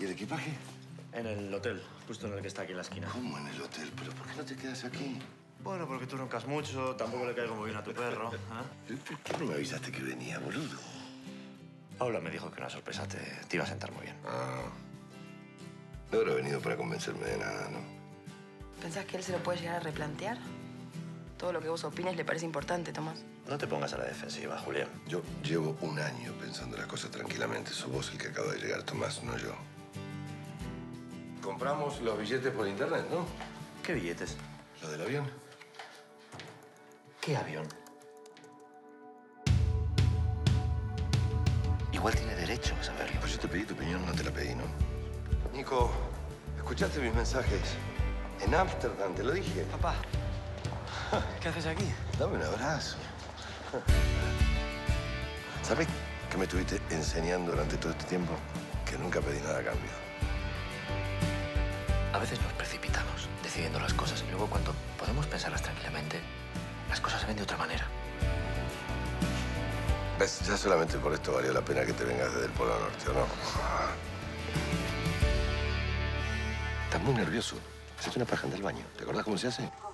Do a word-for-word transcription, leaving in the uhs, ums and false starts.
¿Y el equipaje? En el hotel, justo en el que está aquí en la esquina. ¿Cómo en el hotel? ¿Pero por qué no te quedas aquí? Bueno, porque tú roncas mucho, tampoco le caigo muy bien a tu perro. ¿eh? ¿Por qué no me avisaste que venía, boludo? Paula me dijo que una sorpresa te, te iba a sentar muy bien. Ah. No habrá venido para convencerme de nada, ¿no? ¿Pensás que él se lo puede llegar a replantear? Todo lo que vos opines le parece importante, Tomás. No te pongas a la defensiva, Julián. Yo llevo un año pensando las cosas tranquilamente. Sos vos el que acaba de llegar, Tomás, no yo. Compramos los billetes por internet, ¿no? ¿Qué billetes? ¿Lo del avión? ¿Qué avión? Igual tiene derecho a saberlo. Pues yo te pedí tu opinión, no te la pedí, ¿no? Nico, ¿escuchaste mis mensajes? En Ámsterdam, te lo dije. Papá, ¿qué haces aquí? Dame un abrazo. ¿Sabes qué me estuviste enseñando durante todo este tiempo? Que nunca pedí nada a cambio. A veces nos precipitamos decidiendo las cosas y luego cuando podemos pensarlas tranquilamente, las cosas se ven de otra manera. ¿Ves? Ya solamente por esto valió la pena que te vengas desde el Polo Norte, ¿o no? Estás muy nervioso. Hacete una paja, anda al baño. ¿Te acordás cómo se hace?